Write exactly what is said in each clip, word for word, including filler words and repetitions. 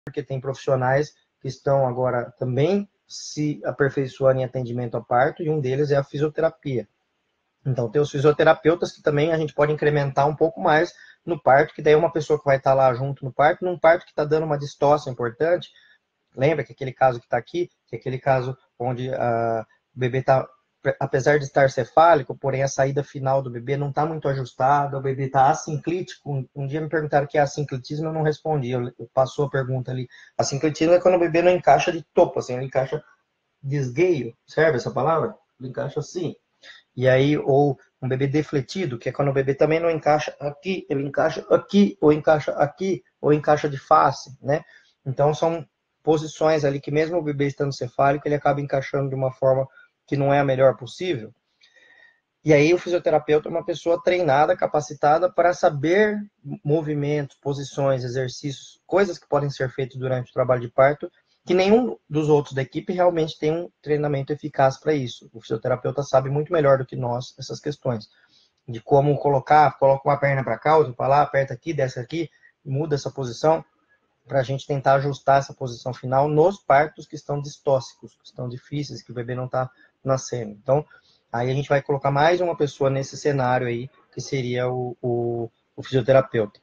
porque tem profissionais que estão agora também se aperfeiçoando em atendimento a parto, e um deles é a fisioterapia. Então, tem os fisioterapeutas que também a gente pode incrementar um pouco mais no parto, que daí é uma pessoa que vai estar lá junto no parto, num parto que está dando uma distócia importante. Lembra que aquele caso que está aqui, que é aquele caso onde uh, o bebê está, apesar de estar cefálico, porém a saída final do bebê não está muito ajustada, o bebê está assinclítico. Um, um dia me perguntaram o que é assinclitismo, eu não respondi, eu, eu passou a pergunta ali. Assinclitismo é quando o bebê não encaixa de topo, assim, ele encaixa de esgueio, serve essa palavra? Ele encaixa assim. E aí, ou um bebê defletido, que é quando o bebê também não encaixa aqui, ele encaixa aqui, ou encaixa aqui, ou encaixa de face, né? Então, são posições ali que mesmo o bebê estando cefálico, ele acaba encaixando de uma forma que não é a melhor possível. E aí, o fisioterapeuta é uma pessoa treinada, capacitada para saber movimentos, posições, exercícios, coisas que podem ser feitas durante o trabalho de parto, que nenhum dos outros da equipe realmente tem um treinamento eficaz para isso. O fisioterapeuta sabe muito melhor do que nós essas questões, de como colocar, coloca uma perna para cá, outra para lá, aperta aqui, desce aqui, muda essa posição, para a gente tentar ajustar essa posição final nos partos que estão distóxicos, que estão difíceis, que o bebê não está nascendo. Então, aí a gente vai colocar mais uma pessoa nesse cenário aí, que seria o, o, o fisioterapeuta.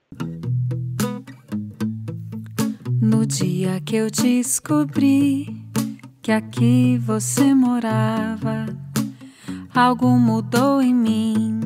No dia que eu descobri que aqui você morava, algo mudou em mim.